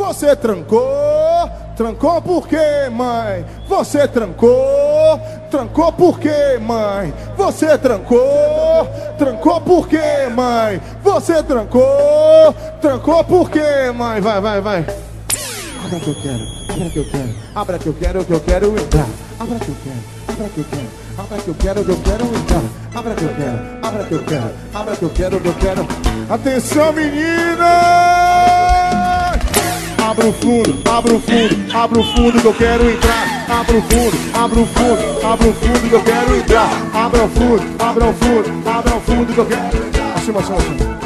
Você trancou, trancou por quê, mãe? Você trancou, trancou por quê, mãe? Você trancou, trancou por quê, mãe? Você trancou, trancou por quê, mãe? Vai, vai, vai. Abra que eu quero, abra que eu quero, abra que eu quero entrar. Abra que eu quero, abra que eu quero, abra que eu quero entrar. Abra que eu quero, abra que eu quero, abra que eu quero. Atenção, meninas! Abra o fundo, abra o fundo, abra o fundo que eu quero entrar. Abra o fundo, abra o fundo, abra o fundo que eu quero entrar. Abra o fundo, abra o fundo, abra o fundo que eu quero. Acima, acima, acima.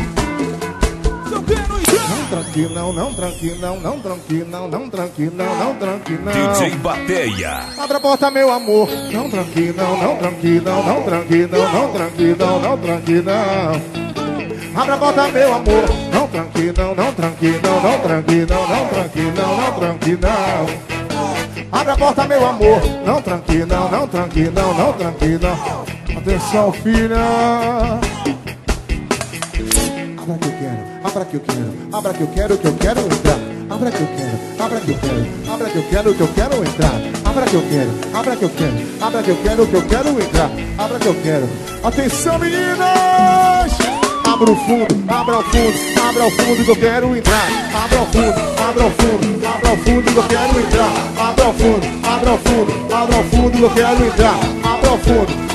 Não tranque não, não tranque não, não tranque não, não tranque não, não tranque não. DJ Bateia. Abra a porta, meu amor. Não tranque não, não tranque não, não tranque não, não tranque não, não tranque não. Abra a porta, meu amor. Não tranque não, não tranque não, não tranque não, não tranque não, não tranque não. Abra a porta, meu amor. Não tranque não, não tranque não, não tranque não. Atenção, filha. Abra que eu quero, abra que eu quero, abra que eu quero entrar. Abra que eu quero, abra que eu quero, abra que eu quero entrar. Abra que eu quero, abra que eu quero, abra que eu quero entrar. Abra que eu quero. Atenção, meninas! Abra o fundo, abra o fundo, abra o fundo que eu quero entrar. Abra o fundo, abra o fundo, abra o fundo que eu quero entrar. Abra o fundo, abra o fundo, abra o fundo que eu quero entrar. Abra o fundo.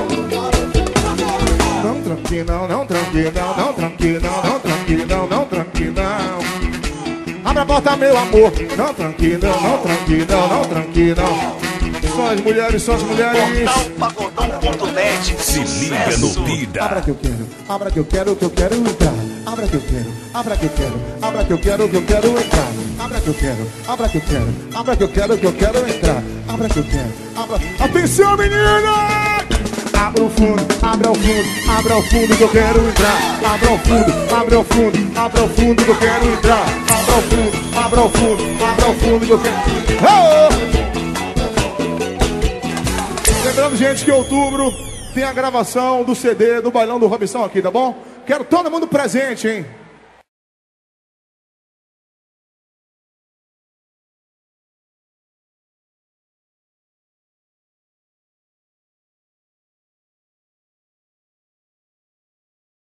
Não tranque não, não tranque não, não tranque não, não tranque não, não tranque não. Abra a porta, meu amor. Não tranque não, não tranque não, não tranque não. Só as mulheres, só as mulheres. Portalpagodão.net. Se liga no Vida. Abra que eu quero, abra que eu quero entrar. Abra que eu quero, abra que eu quero, abra que eu quero entrar. Abra que eu quero, abra que eu quero, abra que eu quero entrar. Abra que eu quero, abra. Atenção, menina! Abra o fundo, abra o fundo, abra o fundo que eu quero entrar. Abra o fundo, abra o fundo, abra o fundo que eu quero entrar. Abra o fundo, abra o fundo, abra o fundo que eu quero. Oh! Lembrando, gente, que em outubro tem a gravação do CD do Bailão do Robson aqui, tá bom? Quero todo mundo presente, hein?